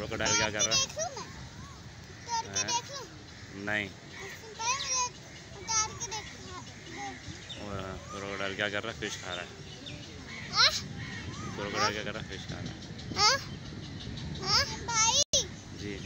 Crocodile क्या कर रहा है? नहीं, क्रोकोडाइल क्या कर रहा है? फिश खा रहा है। क्रोकोडाइल क्या कर रहा है? फिश खा रहा है। जी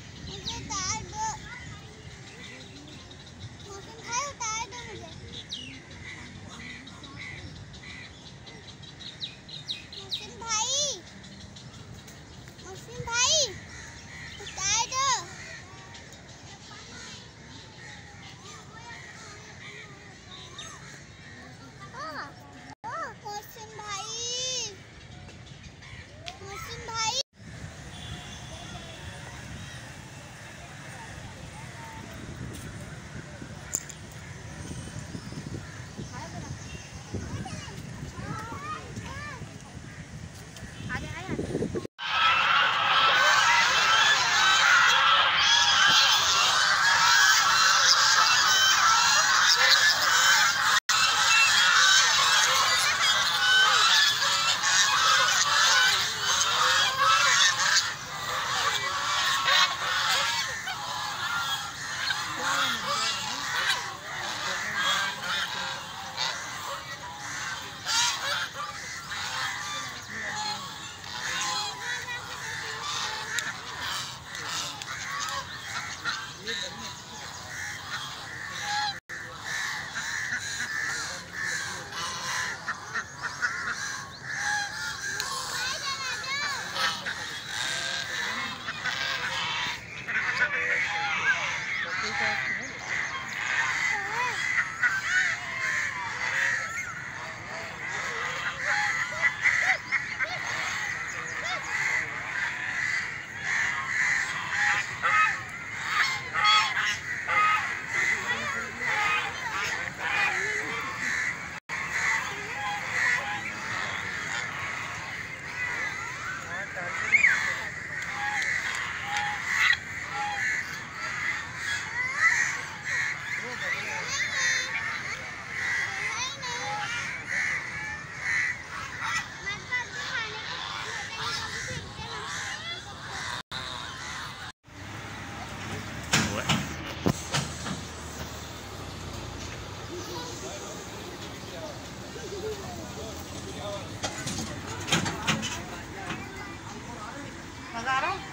मजा आ रहा है?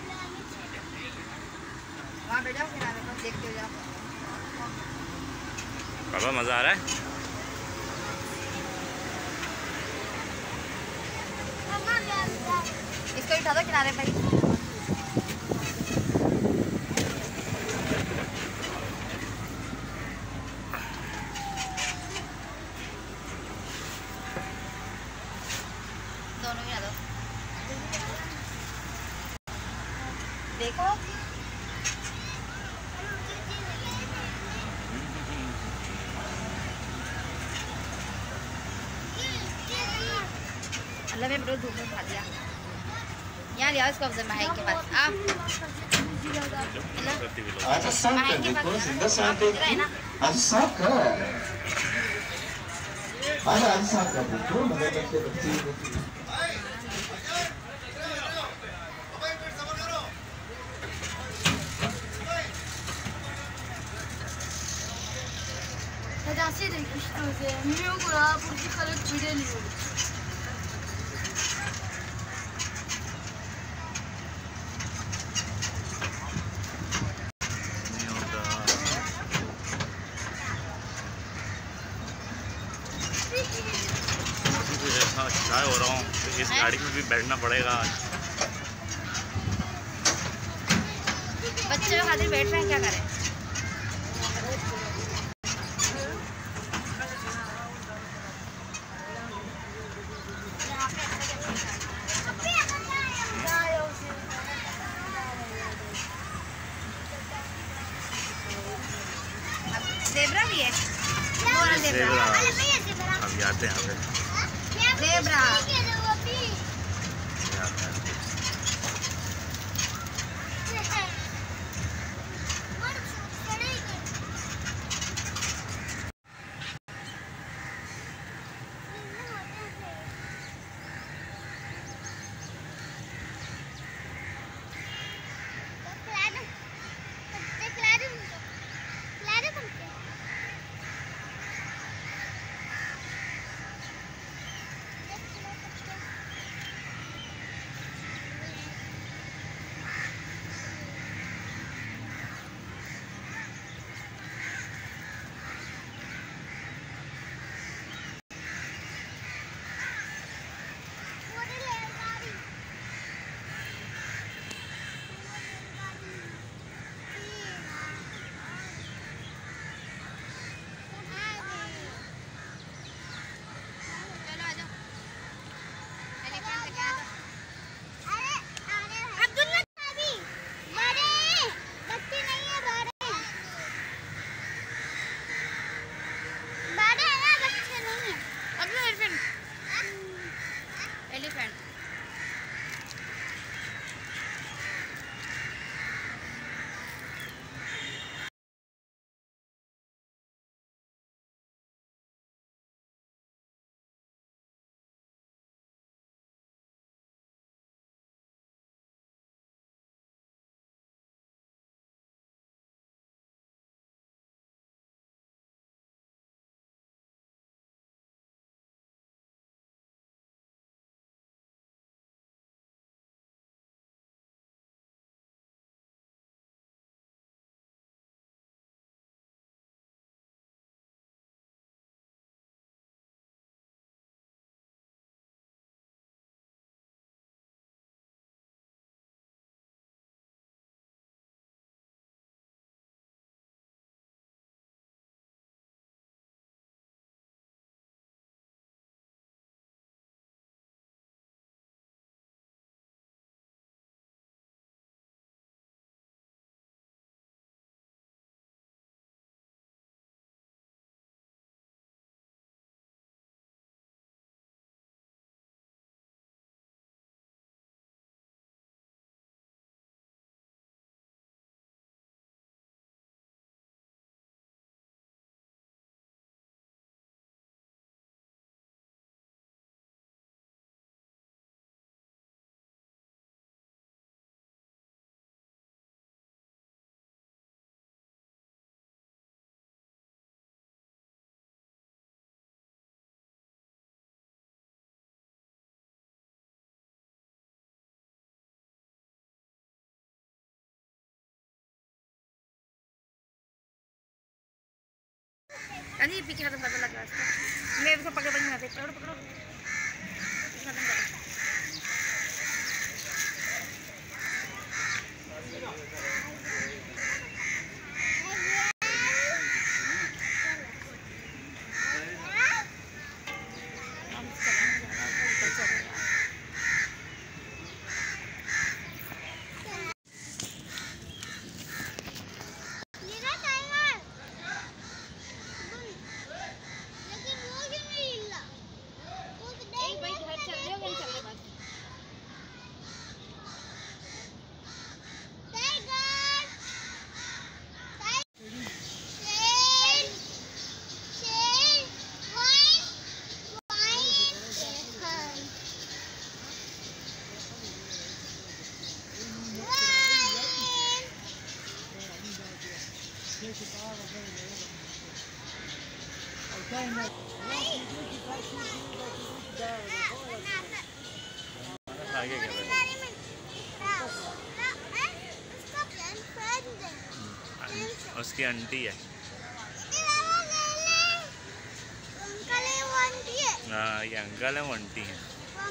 वहाँ बैठ जाओ किनारे पर, देखते हो जाओ। पापा मज़ा आ रहा है? इसको उठा दो किनारे पर ही। दोनों ही आ दो। देखो अल्लाह में बड़ो धूप में खा दिया। यहाँ लिया इसको अफजल माही के पास। आप माही के पास Sedasıyla işte Miyogura burcu kalıp gideliyor. चाय हो रहा हूँ, इस गाड़ी में भी बैठना पड़ेगा। बच्चे खातिर बैठ रहे हैं, क्या करें? ज़ेब्रा भी है। ज़ेब्रा अब जाते हैं ज़ेब्रा अरे पीछे खत्म कर लगा इसको। मैं इसको पकड़ पकड़ पकड़ो पकड़ो खत्म करो। आगे क्या उसकी आंटी है। हाँ ये अंकल है वो आंटी है।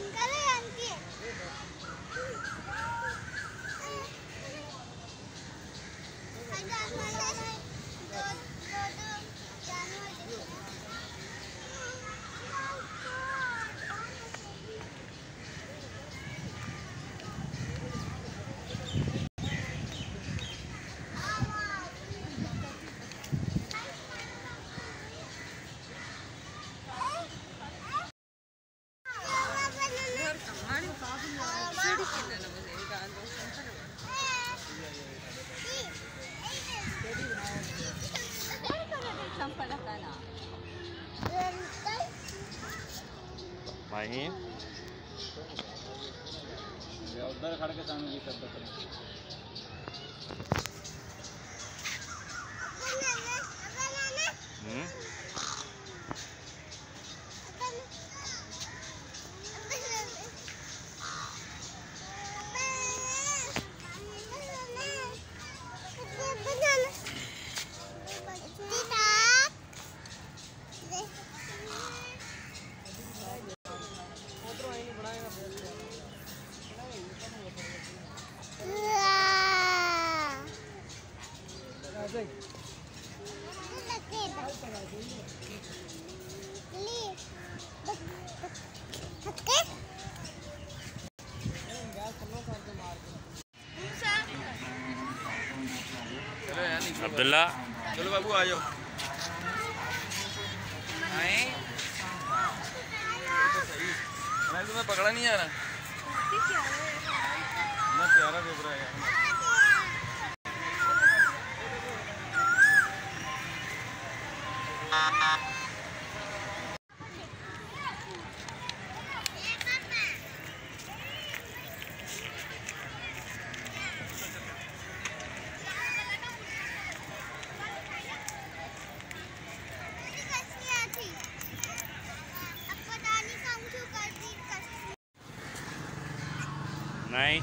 भाई उधर खड़ के सामने जी करते अब्दुल्ला चलो बाबू आ जाओ। मैं तुम्हें पकड़ा नहीं आ रहा। मैं प्यारा देख रहा है यार। नहीं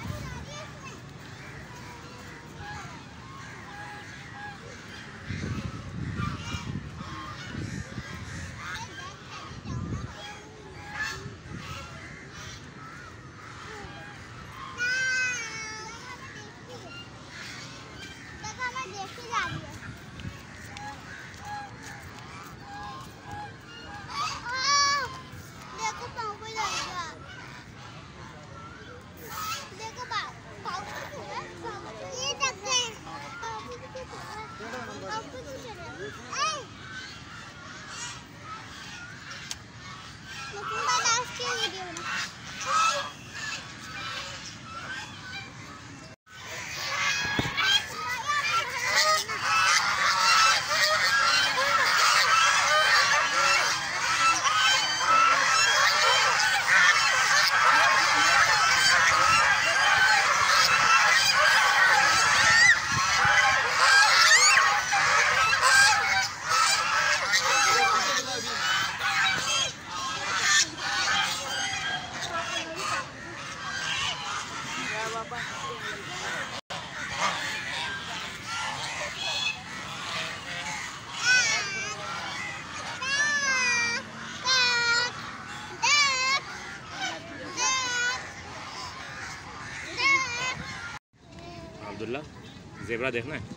अब्दुल्ला ज़ेबरा देखना है?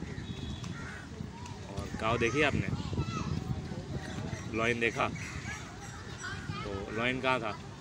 और काव देखी आपने? लॉयन देखा? तो लॉयन कहाँ था?